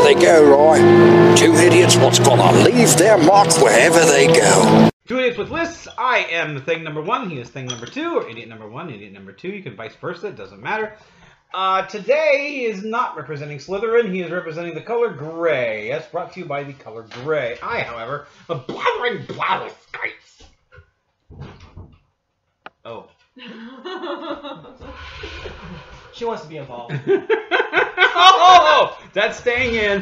they go, right? Two idiots what's gonna leave their mark wherever they go. Two idiots with lists. I am the thing number one. He is thing number two, or idiot number one, idiot number two. You can vice versa. It doesn't matter. Today he is not representing Slytherin. He is representing the color gray. Yes, brought to you by the color gray. I, however, a blathering bladder skites. Oh. She wants to be involved. Oh, that's staying in.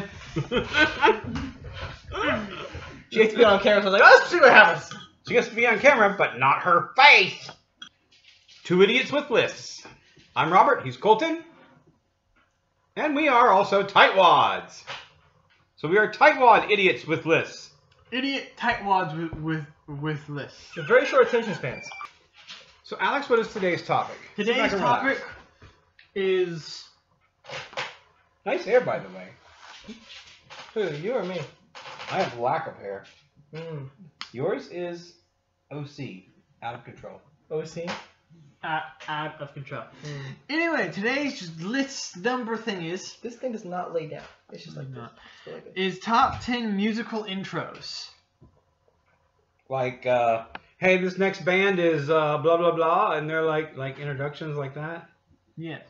She has to be on camera, so I was like, let's see what happens. She gets to be on camera, but not her face. Two idiots with lists. I'm Robert, he's Colton. And we are also Tightwads. So we are Tightwad idiots with lists. Idiot Tightwads with lists. With very short attention spans. So Alex, what is today's topic? Today's topic is... Nice hair, by the way. Who, you or me? I have lack of hair. Mm. Yours is OC, out of control. OC? Out of control. Mm. Anyway, today's list number thing is... This thing does not lay down. It's just like this. Really is top 10 musical intros. Like, hey, this next band is blah, blah, blah, and they're like introductions like that? Yes.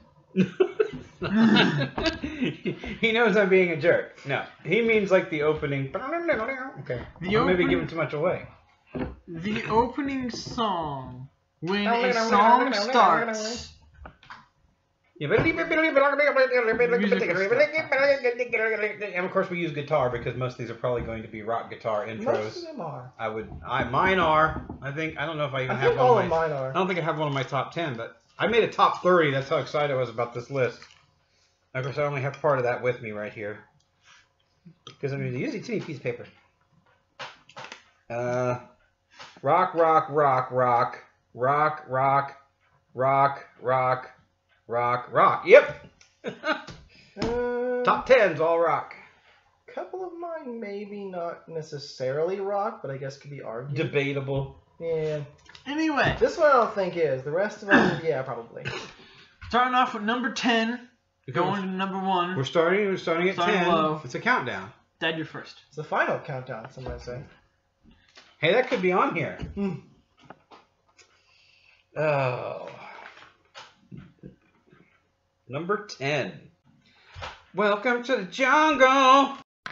He knows I'm being a jerk. No, he means like the opening. Okay, maybe giving too much away. The opening song, when a song starts. And of course we use guitar because most of these are probably going to be rock guitar intros. Most of them are. Mine are. I don't know if I even have one. All of mine are. I don't think I have one of my top 10, but I made a top 30. That's how excited I was about this list. Of course, I only have part of that with me right here. Because I'm using a usually teeny piece of paper. Rock, rock, rock, rock. Rock, rock, rock, rock, rock, rock. Yep! Top 10's all rock. A couple of mine maybe not necessarily rock, but I guess could be argued. Debatable. Yeah. Anyway. This one I don't think is. The rest of them, yeah, probably. Starting off with number 10. Going to number 1. We're starting at 10. Low. It's a countdown. Dad, you're first. It's the final countdown, some might say. Hey, that could be on here. Oh. Number 10. Welcome to the jungle.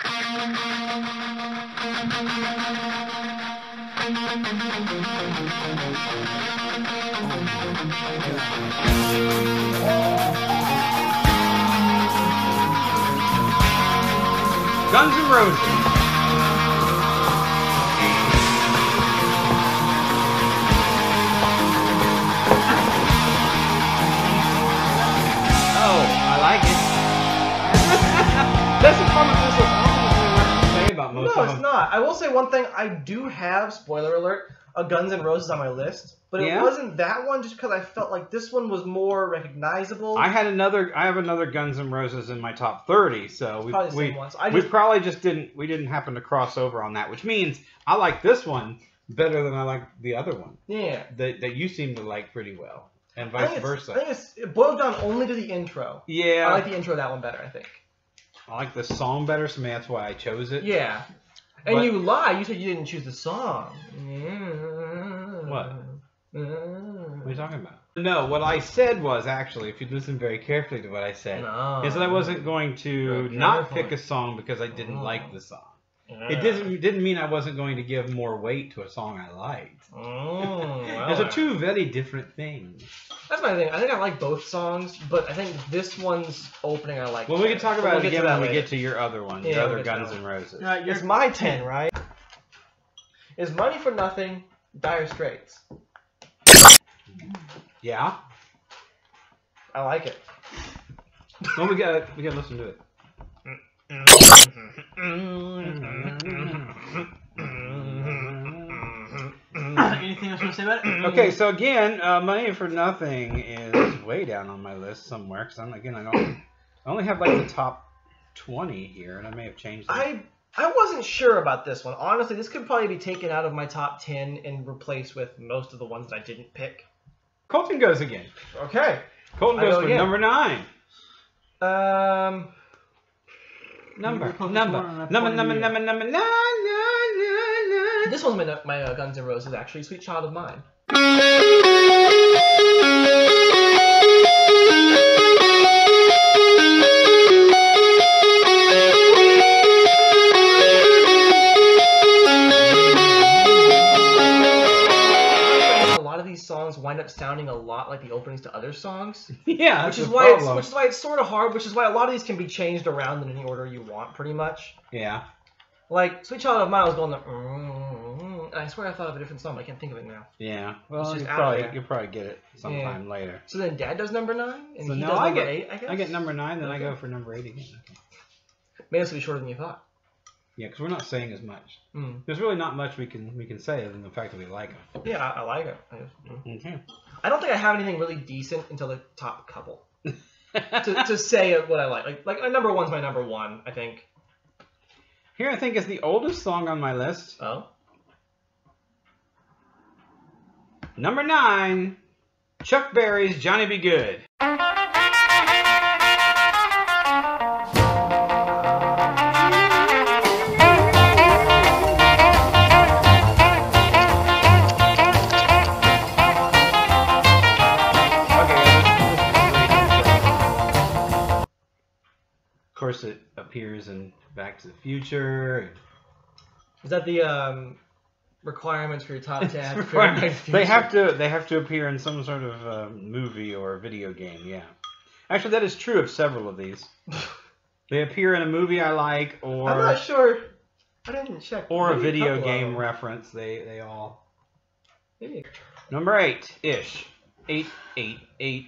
Guns N' Roses. Oh, I like it. That's the problem with this list. I don't think there's much to say about most of them. No, it's not. I will say one thing. I do have, spoiler alert, a Guns N' Roses on my list. But it wasn't that one just because I felt like this one was more recognizable. I have another Guns N' Roses in my top 30, so we probably just didn't happen to cross over on that, which means I like this one better than I like the other one. Yeah. That you seem to like pretty well, and vice versa. I think it boils down only to the intro. Yeah. I like the intro of that one better, I think. I like the song better, so maybe that's why I chose it. Yeah. And you lie. You said you didn't choose the song. What? What are you talking about? No, what I said was actually, if you listen very carefully to what I said, is that I wasn't going to not pick a song because I didn't like the song. It didn't mean I wasn't going to give more weight to a song I liked. Those are two very different things. That's my thing. I think I like both songs, but I think this one's opening I like. Well, we can talk about it again when we get to your other one, your other Guns N' Roses. It's my 10, right? Is Money for Nothing, Dire Straits. Yeah? I like it. Well, we gotta listen to it. Anything else you want to say about it? Okay, so again, Money for Nothing is way down on my list somewhere. Because I only have like the top 20 here, and I may have changed that. I wasn't sure about this one. Honestly, this could probably be taken out of my top 10 and replaced with most of the ones that I didn't pick. Colton goes again. Okay. Colton goes for number 9. Number. This one's my Guns N' Roses, actually. Sweet Child of Mine. Songs wind up sounding a lot like the openings to other songs. Yeah, which is why it's sort of hard. Which is why a lot of these can be changed around in any order you want, pretty much. Yeah. Like Sweet Child of Mine was going and I swear I thought of a different song, but I can't think of it now. Yeah. Well, you'll probably get it sometime later. So then Dad does number 9, and so he no, does I number get 8. I guess. I get number 9, then I go for number 8 again. Okay. Maybe this will be shorter than you thought. Yeah, because we're not saying as much. There's really not much we can say other than the fact that we like them. Yeah, I like it. Okay. I don't think I have anything really decent until the top couple to say what I like. Like number 1's my number 1, I think. Here I think is the oldest song on my list. Oh. Number 9, Chuck Berry's Johnny Be Good. Of course, it appears in Back to the Future. Is that the requirements for your top 10? They have to appear in some sort of movie or video game. Yeah, actually, that is true of several of these. They appear in a movie I like, or I'm not sure. I didn't check. Or a video game reference. They all. Maybe. Number 8-ish. 8. Get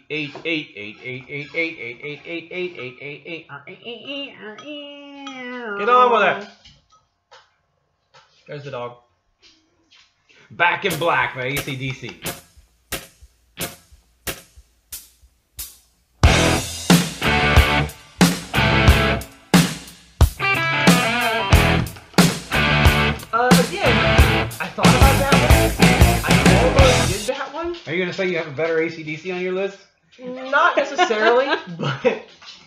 on with it. There's the dog. Back in Black by AC/DC. Again, I thought about that one. I almost did that one. Are you going to say you have a better AC/DC on your list? Not necessarily, but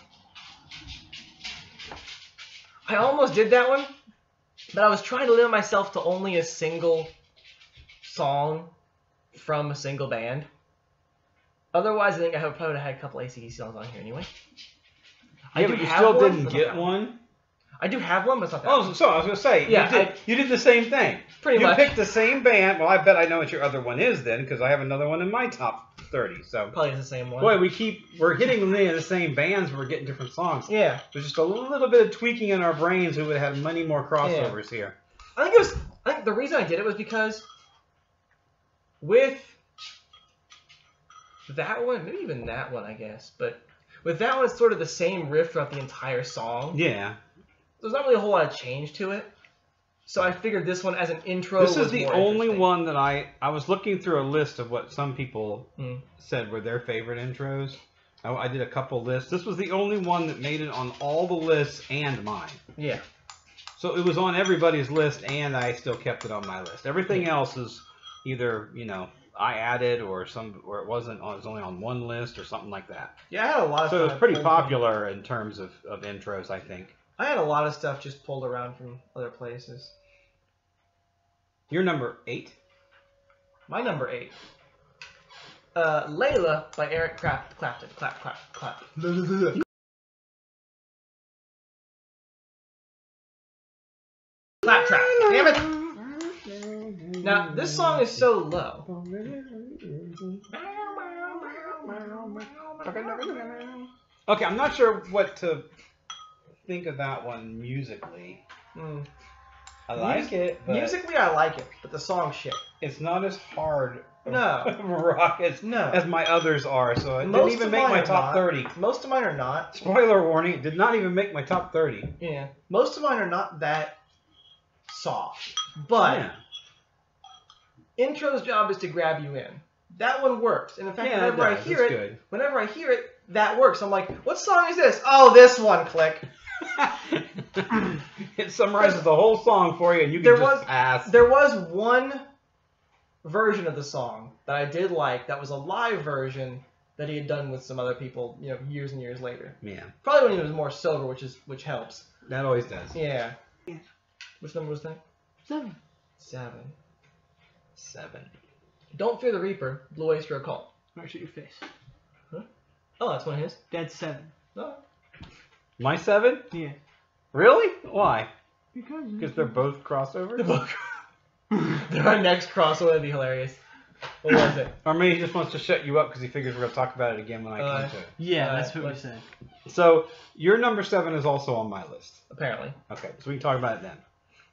I almost did that one. But I was trying to limit myself to only a single song from a single band. Otherwise, I think I probably would have had a couple AC/DC songs on here anyway. Yeah, but you still didn't get one? I do have one, but it's not that one. So I was going to say, yeah, you did the same thing. Pretty much. You picked the same band. Well, I bet I know what your other one is then, because I have another one in my top 30. So probably the same one. Boy, we're hitting the same bands, but we're getting different songs. Yeah. There's just a little bit of tweaking in our brains. We would have had many more crossovers here. I think the reason I did it was because with that one, maybe even that one, I guess, but with that one, it's sort of the same riff throughout the entire song. Yeah. There's not really a whole lot of change to it. So I figured this one as an intro This is the only one that I was looking through a list of what some people said were their favorite intros. I did a couple lists. This was the only one that made it on all the lists and mine. Yeah. So it was on everybody's list, and I still kept it on my list. Everything else is either, I added or it wasn't. It was only on one list or something like that. Yeah, I had a lot of. So it was pretty popular in terms of intros, I think. I had a lot of stuff just pulled around from other places. Your number 8? My number 8. Layla by Eric Clapton. Clap, clap, clap. Clap trap. Damn it! Now, this song is so low. Okay, I'm not sure what to think of that one musically. I like it. But musically, I like it, but the song's shit. It's not as hard of rock as my others are, so it didn't even make my top 30. Most of mine are not. Spoiler warning, it did not even make my top 30. Yeah. Most of mine are not that soft. But intro's job is to grab you in. That one works. And in fact, whenever I hear it, that works. I'm like, what song is this? Oh, this one, click. It summarizes the whole song for you, and you can just pass. There was one version of the song that I did like. That was a live version that he had done with some other people, years and years later. Yeah. Probably when he was more sober, which helps. That always does. Yeah. Which number was that? 7. 7. Don't Fear the Reaper, Blue Oyster Cult. I'll shoot your face. Huh? Oh, that's one of his? That's 7. Oh. My 7? Yeah. Really? Why? Because they're both crossovers? They're our next crossover. That'd be hilarious. What was it? Or maybe he just wants to shut you up because he figures we're going to talk about it again when I come to it. Yeah, that's what we said. So, your number 7 is also on my list. Apparently. Okay, so we can talk about it then.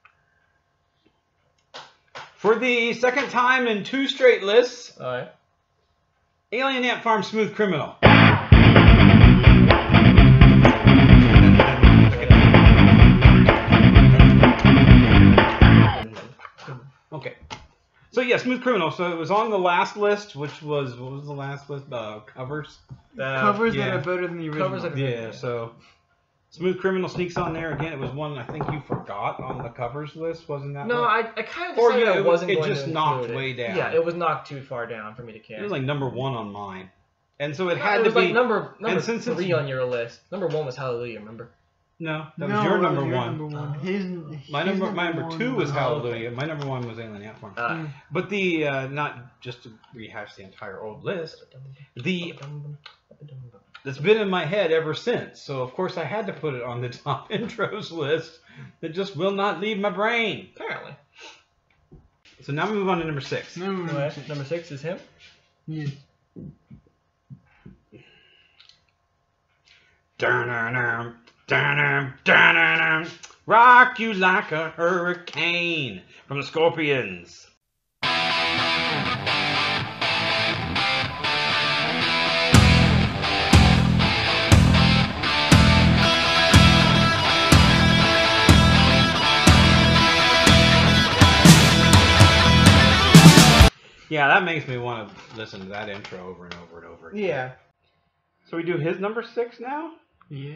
For the second time in 2 straight lists, Alright. Alien Ant Farm Smooth Criminal. Okay. So yeah, Smooth Criminal. So it was on the last list, which was, what was the last list? Covers? Covers yeah. that are better than the original. Covers that are Yeah, so Smooth Criminal sneaks on there again. It was one I think you forgot on the covers list, wasn't that No, one? I kind of Or, decided yeah, I wasn't it going just to knocked include way it. down. Yeah, it was knocked too far down for me to care. It was like number 1 on mine. And so it No, had it to was be... like number and since 3 it's- on your list. Number 1 was Hallelujah, remember? No, that was your number 1. Number 1. My number 2 was one. Hallelujah. My number 1 was Alien Ant Farm. But the, not just to rehash the entire old list, it's been in my head ever since. So, of course, I had to put it on the top intros list that just will not leave my brain. Apparently. So now we move on to number 6. Number 6 is him? Yeah. Dun-dun-dun, dun-dun, dun-dun-dun. Rock you like a hurricane from the Scorpions. Yeah, that makes me want to listen to that intro over and over and over again. Yeah. So we do his number 6 now? Yeah.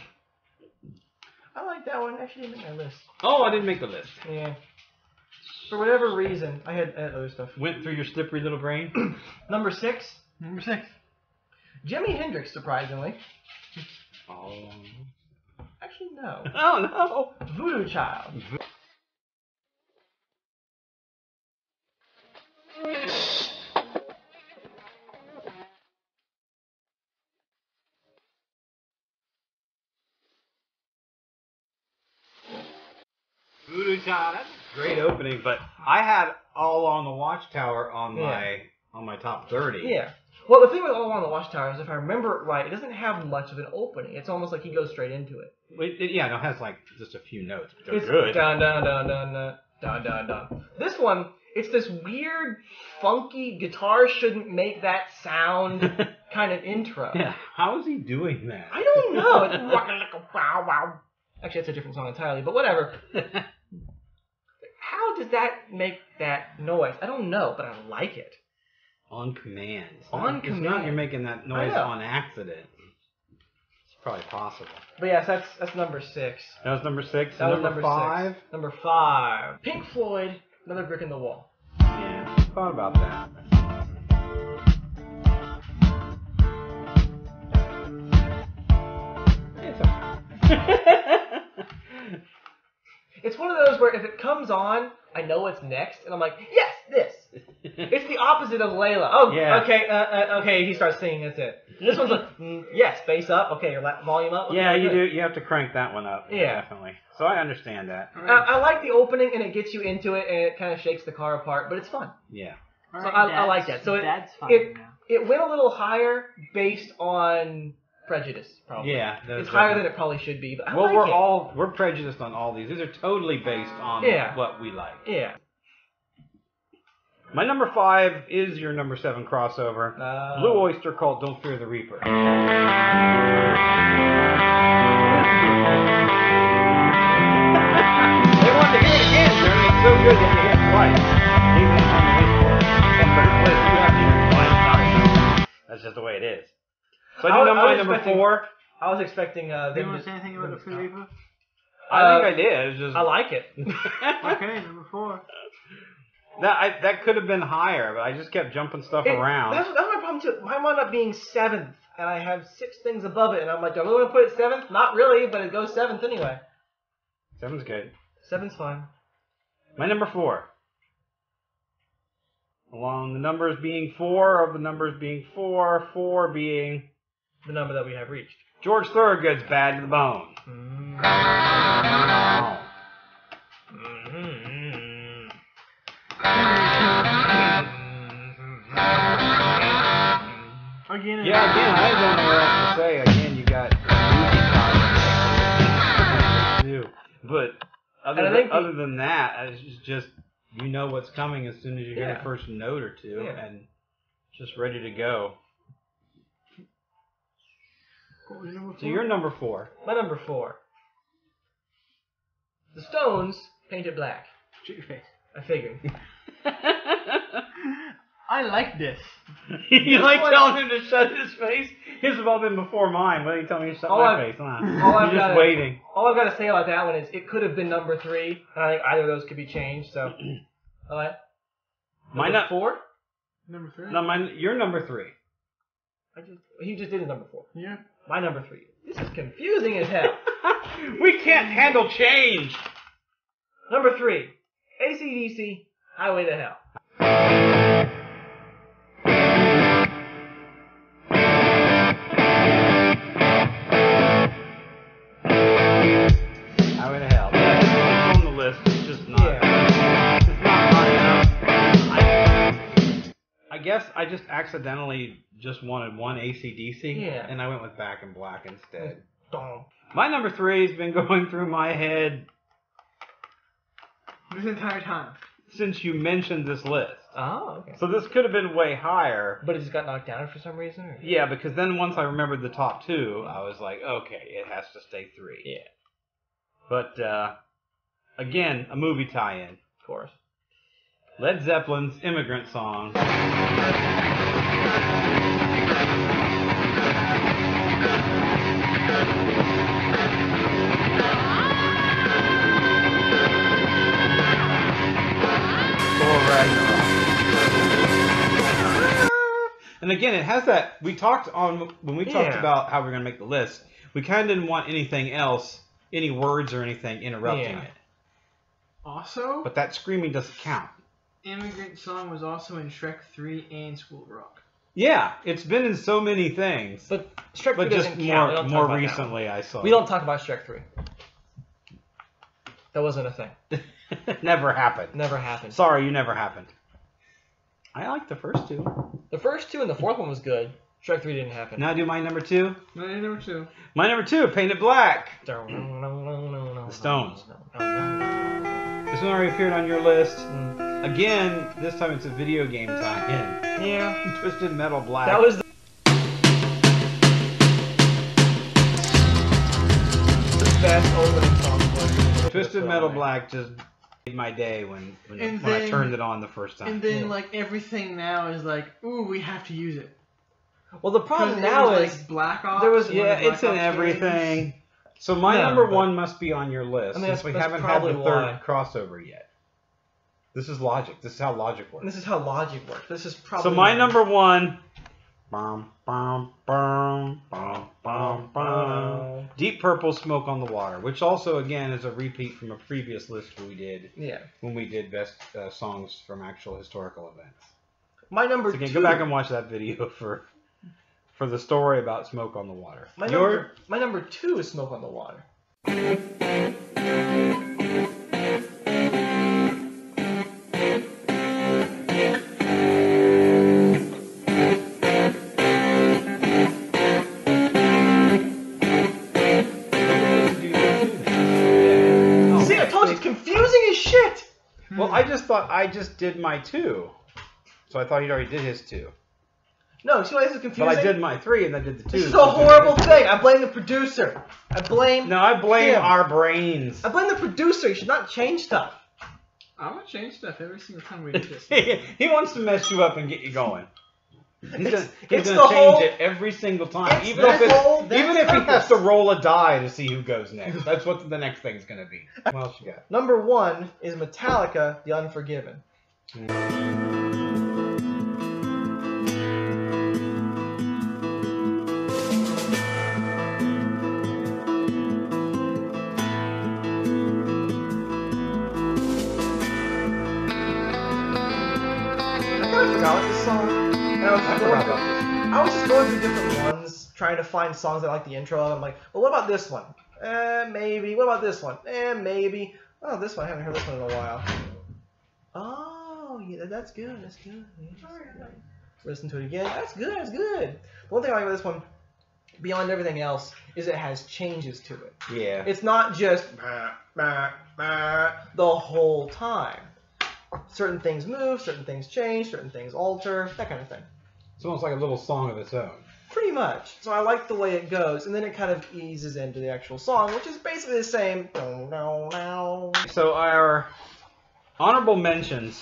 I like that one. Actually didn't make my list. Oh, I didn't make the list. Yeah. For whatever reason, I had other stuff. Went through your slippery little brain? Number 6, Number 6. Jimi Hendrix, surprisingly. Oh. Actually, no. Oh, no. Voodoo Child. Voodoo Child, that's a great opening, but I had All on the Watchtower on my top 30. Yeah. Well, the thing with All Along the Watchtower is, if I remember it right, it doesn't have much of an opening. It's almost like he goes straight into it. Yeah, it has like just a few notes, but they're It's good. dun dun dun dun dun dun dun dun. This one, it's this weird, funky guitar shouldn't make that sound kind of intro. Yeah, how is he doing that? I don't know. It's rocking like a wow wow. Actually, that's a different song entirely, but whatever. How does that make that noise? I don't know, but I like it. On command. On It's command. not you're making that noise know. on accident. It's probably possible. But yes, that's number 6. That was number 6. That was number 5. 6. Number 5. Pink Floyd, Another Brick in the Wall. Yeah, thought about that. It's okay. It's one of those where if it comes on, I know what's next, and I'm like, yes, this. It's the opposite of Layla. Oh, Yeah. okay, okay. He starts singing. That's it. And this one's like, yes, bass up. Okay, your volume up. Okay, Yeah, you good. do. You have to crank that one up. Yeah. Definitely. So I understand that. I like the opening, and it gets you into it, and it kind of shakes the car apart, but it's fun. Yeah. So I like that. So Dad's fine now. it went a little higher based on prejudice, probably. Yeah. It's higher than it probably should be, but I Well, like it. we're prejudiced on all these. These are totally based on what we like. Yeah. My number 5 is your number 7 crossover. Blue Oyster Cult, Don't Fear the Reaper. They wanted to hear it again, Jeremy. It's so good that you hear it twice. Even on the list for third place, you have to hear it twice. Sorry. That's just the way it is. So I do my number 4. I was expecting Do you want to say anything about the Free Reaper? I think I did. It's just I like it. Okay, number 4. that could have been higher, but I just kept jumping stuff around. That's my problem too. Mine wound up being 7th, and I have 6 things above it, and I'm like, do I really want to put it 7th? Not really, but it goes 7th anyway. 7's good. 7's fine. My number 4. Along the numbers being 4, of the numbers being 4, 4 being the number that we have reached. George Thorogood's Bad to the Bone. Again, I don't know what else to say. Again, you got movie time. But other than that, it's just you know what's coming as soon as you hear the first note or two, and just ready to go. What was your number 4? So you're number 4. My number 4. The Stones, Paint It Black. Shut your face. I figured. I like this. You like telling him to shut his face? His have all been before mine. Why don't you tell me to shut my face? You're just waiting. All I've got to say about that one is it could have been number 3, and I think either of those could be changed. So, all right. Number 4. Number 3. No, you're number 3. He just did his number 4. Yeah. My number 3. This is confusing as hell. We can't handle change. Number 3. AC/DC, Highway to Hell. Highway to Hell. It's on the list. It's just not. It's not high enough. I guess I just accidentally just wanted one AC/DC, and I went with Back in Black instead. My number 3 has been going through my head this entire time since you mentioned this list. Oh, okay. So this could have been way higher. But it just got knocked down for some reason? Or? Yeah, because then once I remembered the top 2, I was like, okay, it has to stay 3. Yeah. But, again, a movie tie-in. Of course. Led Zeppelin's Immigrant Song. And again, it has that. We talked when we talked about how we're going to make the list. We kind of didn't want anything else, any words or anything interrupting it. Also, but that screaming doesn't count. Immigrant Song was also in Shrek 3 and School Rock. Yeah, it's been in so many things. But Shrek 3 doesn't count. More recently, I saw. We don't talk about Shrek 3. That wasn't a thing. Never happened. Never happened. Sorry, you never happened. I like the first 2. The first 2 and the 4th one was good. Shrek 3 didn't happen. Now do my number 2? My number 2. My number 2, Paint It Black. The Stones. This one already appeared on your list. Again, this time it's a video game tie-in. Yeah. Twisted Metal Black. That was the best opening song. Twisted Metal Black just made my day when I turned it on the first time. And then like everything now is like, ooh, we have to use it. Well, the problem now is like Black Ops. There was it's in everything. Games. So my number 1 must be on your list since we haven't had the third crossover yet. This is logic. This is how logic works. This is how logic works. This is probably. So my number 1. Bum, bum, bum, bum, bum, bum. Deep Purple, Smoke on the Water, which also again is a repeat from a previous list we did. Yeah. When we did best songs from actual historical events. My number 2. Go back and watch that video for the story about Smoke on the Water. My number 2 is Smoke on the Water. See, I told you, it's confusing as shit. Well, I just thought I just did my 2. So I thought he'd already did his 2. No, see why this is confusing? But I did my 3 and I did the 2. This is a horrible thing. I blame the producer. I blame him. Our brains. I blame the producer. You should not change stuff. I want to change stuff every single time we do this. He wants to mess you up and get you going. He's going to change it every single time. Even if he has to roll a die to see who goes next. That's what the next thing's going to be. What else you got? Number 1 is Metallica, The Unforgiven. forgot this song. And I was just going through different ones, trying to find songs that I like the intro of. I'm like, well, what about this one? Maybe. What about this one? Maybe. Oh, this one. I haven't heard this one in a while. Oh, yeah, that's good. That's good. Yeah. Listen to it again. That's good. That's good. The one thing I like about this one, beyond everything else, is it has changes to it. Yeah. It's not just the whole time. Certain things move, certain things change, certain things alter, that kind of thing. It's almost like a little song of its own. Pretty much. So I like the way it goes, and then it kind of eases into the actual song, which is basically the same. So our honorable mentions.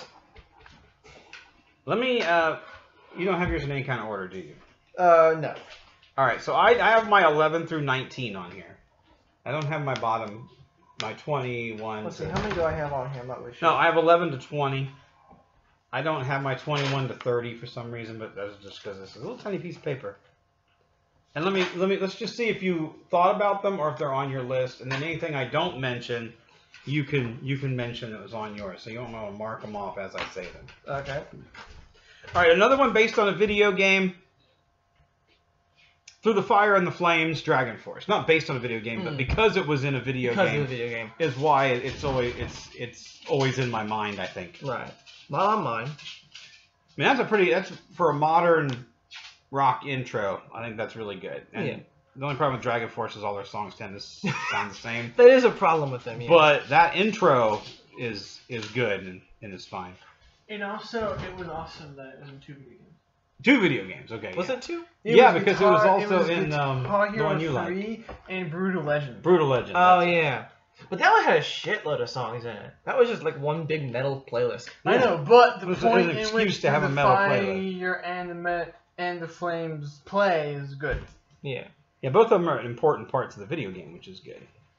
Let me. You don't have yours in any kind of order, do you? No. All right. So I have my 11 through 19 on here. I don't have my bottom, my 21. Let's see. How many do I have on here? I'm not really sure. No, I have 11 to 20. I don't have my 21 to 30 for some reason, but that's just because this is a little tiny piece of paper. And let's just see if you thought about them or if they're on your list. And then anything I don't mention, you can mention that was on yours. So you don't want to mark them off as I say them. Okay. All right, another one based on a video game. Through the Fire and the Flames, Dragon Force. Not based on a video game, but because it was in a video game. Because of the video game. Is why it's always in my mind, I think. Right. Not on mine. I mean, that's for a modern rock intro. I think that's really good. And yeah. The only problem with Dragon Force is all their songs tend to sound the same. That is a problem with them, yeah. But that intro is good and is fine. And also, it was awesome that it was in 2 video games. 2 video games, okay. Was it 2? Yeah, because it was also in the one you like. 3 and Brutal Legend. Brutal Legend. Oh, yeah. But that one had a shitload of songs in it. That was just like one big metal playlist. I know, but the It was point an in excuse which to have the a metal playlist. Fire and the Flames play is good. Yeah. Yeah, both of them are important parts of the video game, which is good.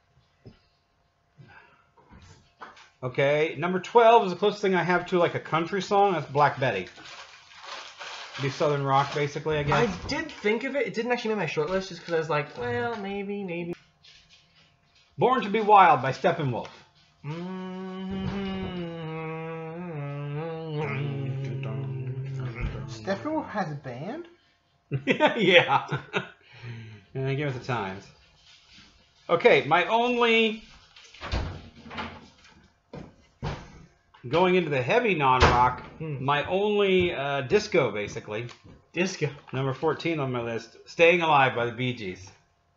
Okay, number 12 is the closest thing I have to like a country song. That's Black Betty. Be Southern rock, basically, I guess. I did think of it. It didn't actually make my short list just because I was like, well, maybe. Born to be Wild by Steppenwolf. Steppenwolf has a band? Yeah. And give it the times. Okay, my only... Going into the heavy non-rock, my only disco, basically. Disco. Number 14 on my list, Staying Alive by the Bee Gees.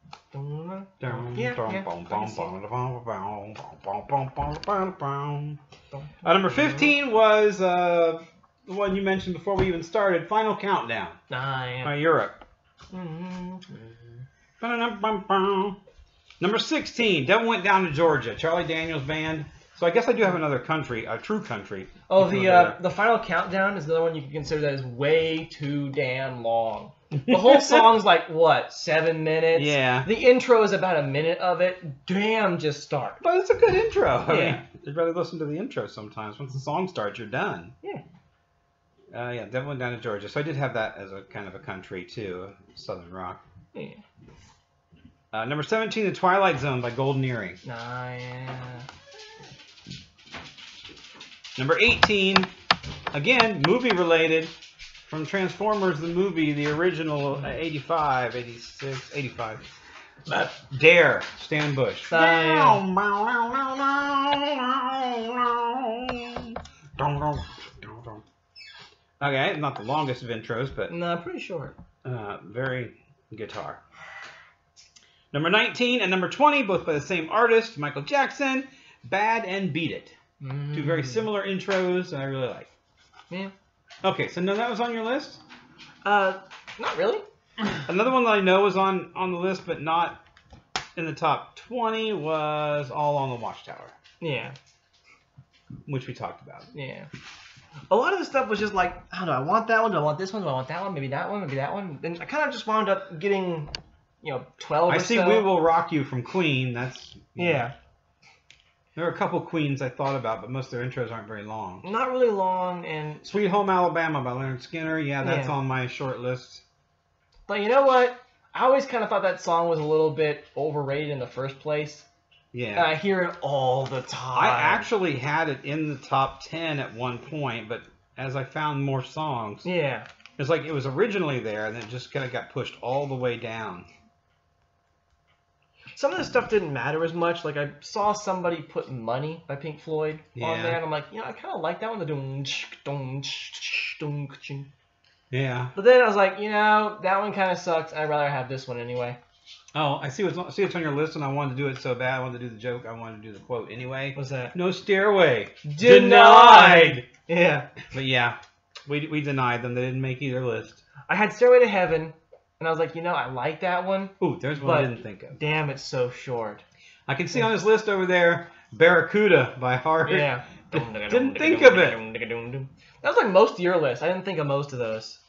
Number 15 was the one you mentioned before we even started, Final Countdown by Europe. Number 16, Devil Went Down to Georgia, Charlie Daniels Band. So I guess I do have another country, a true country. Oh, the Final Countdown is another one you could consider that is way too damn long. The whole song's like, what, 7 minutes? Yeah. The intro is about a minute of it. Damn, just start. But it's a good intro. I Yeah. mean, you'd rather listen to the intro sometimes. Once the song starts, you're done. Yeah. Yeah, Devil Went Down to Georgia. So I did have that as a kind of a country, too, Southern rock. Yeah. Number 17, The Twilight Zone by Golden Earring. Yeah. Number 18, again, movie related, from Transformers the movie, the original 85, 86, 85. Dare, Stan Bush. Okay, not the longest of intros, but No, pretty short. very guitar. Number 19 and number 20, both by the same artist, Michael Jackson, Bad and Beat It. 2 very similar intros, and I really like. Yeah. Okay, so none of that was on your list? Not really. Another one that I know was on the list, but not in the top 20, was All on the Watchtower. Yeah. Which we talked about. Yeah. A lot of the stuff was just like, oh, do I want that one? Do I want this one? Do I want that one? Maybe that one? Maybe that one? Then I kind of just wound up getting, 12 I or see so. We Will Rock You from Queen. That's... Yeah. There are a couple Queens I thought about, but most of their intros aren't very long. Not really long, and... Sweet Home Alabama by Leonard Skinner. Yeah, that's Yeah. on my short list. But you know what? I always kind of thought that song was a little bit overrated in the first place. Yeah. And I hear it all the time. I actually had it in the top 10 at one point, but as I found more songs. Yeah. It's like it was originally there, and then it just kind of got pushed all the way down. Some of the stuff didn't matter as much. Like, I saw somebody put Money by Pink Floyd on there, and I'm like, you know, I kind of like that one. Yeah. But then I was like, you know, that one kind of sucks. I'd rather have this one anyway. Oh, I see it's on your list, and I wanted to do it so bad. I wanted to do the joke. I wanted to do the quote anyway. What's that? No Stairway. Denied! Yeah. But yeah, we denied them. They didn't make either list. I had Stairway to Heaven, and I was like, you know, I like that one. Ooh, there's one I didn't think of. Damn, it's so short. I can see on his list over there, Barracuda by Heart. Yeah. Didn't think of it. That was like most of your list. I didn't think of most of those.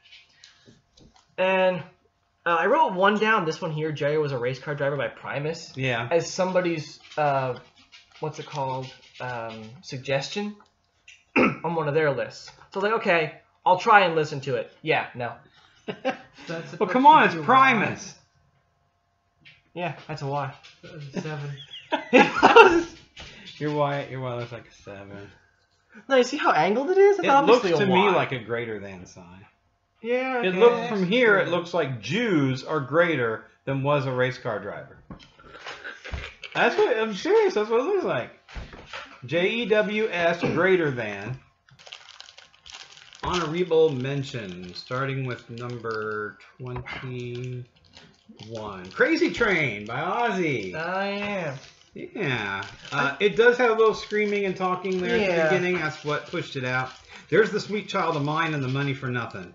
And I wrote one down. This one here, Jerry was a race car driver by Primus. Yeah. As somebody's, what's it called, suggestion on one of their lists. So I was like, okay, I'll try and listen to it. Yeah, no. Well, come on, it's Primus. Yeah, that's a lie. That was a 7. Your Y looks like a 7. No, you see how angled it is? It's It looks obviously to a me Y. like a greater than sign. Yeah. It looks from here. It looks like Jews are greater than was a race car driver. That's what I'm serious. That's what it looks like. JEWS greater than. Honorable mention, starting with number 21. Crazy Train by Ozzy. I am. Yeah. It does have a little screaming and talking there at the beginning. That's what pushed it out. There's The Sweet Child of Mine and The Money for Nothing.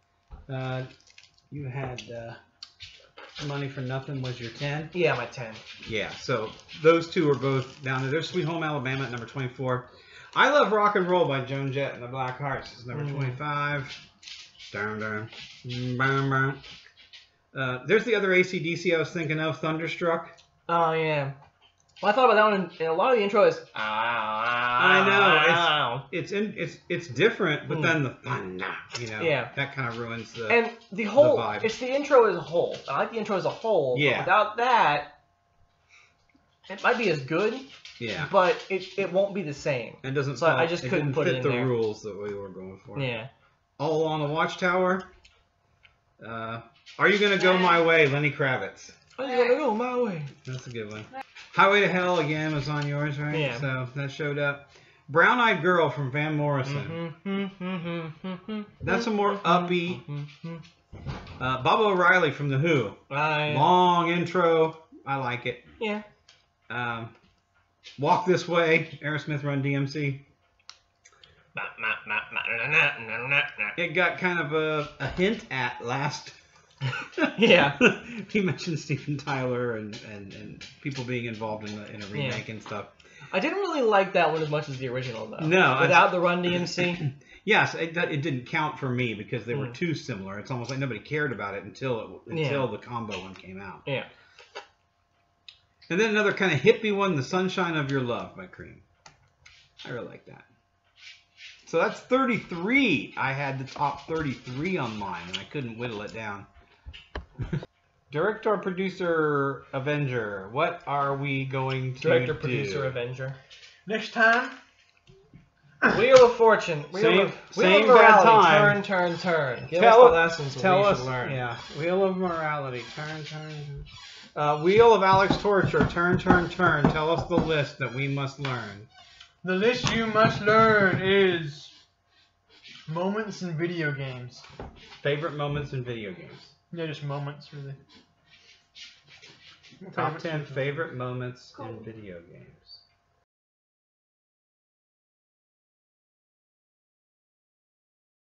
You had Money for Nothing was your 10? Yeah, my 10. Yeah, so those two are both down there. There's Sweet Home Alabama at number 24. I Love Rock and Roll by Joan Jett and the Black Hearts is number 25. Dun, dun, bum, bum. There's the other AC/DC I was thinking of, Thunderstruck. Oh, yeah. Well, I thought about that one, and a lot of the intro is. I know it's different, but then the thunder, that kind of ruins the. And the whole, vibe. It's the intro as a whole. I like the intro as a whole. Yeah. But without that, it might be as good. Yeah. But it won't be the same. It doesn't. So I just couldn't put it in the there. rules that we were going for. Yeah. All Along the Watchtower. Are You Gonna Go My Way, Lenny Kravitz. Are you gonna go my way? That's a good one. Highway to Hell again was on yours, right? Yeah. So that showed up. Brown Eyed Girl from Van Morrison. That's a more upbeat. Bob O'Reilly from The Who. Long intro. I like it. Yeah. Walk This Way. Aerosmith, Run DMC. It got kind of a hint at last. Yeah. He mentioned Steven Tyler and people being involved in a remake and stuff. I didn't really like that one as much as the original, though. No. Without the Run DMC. Yes, it didn't count for me because they were too similar. It's almost like nobody cared about it until the combo one came out. Yeah. And then another kind of hippie one, The Sunshine of Your Love by Cream. I really like that. So that's 33. I had the top 33 on mine, and I couldn't whittle it down. Director, Producer, Avenger. What are we going to Director, do? Producer, Avenger. Next time. Wheel of Fortune. Wheel of Morality. Turn. Give us the lessons we should learn. Yeah. Wheel of Morality. Turn. Wheel of Alex Torture. Turn. Tell us the list that we must learn. The list you must learn is moments in video games. Favorite moments in video games. Yeah, just moments, really. Top 10 favorite moments in video games.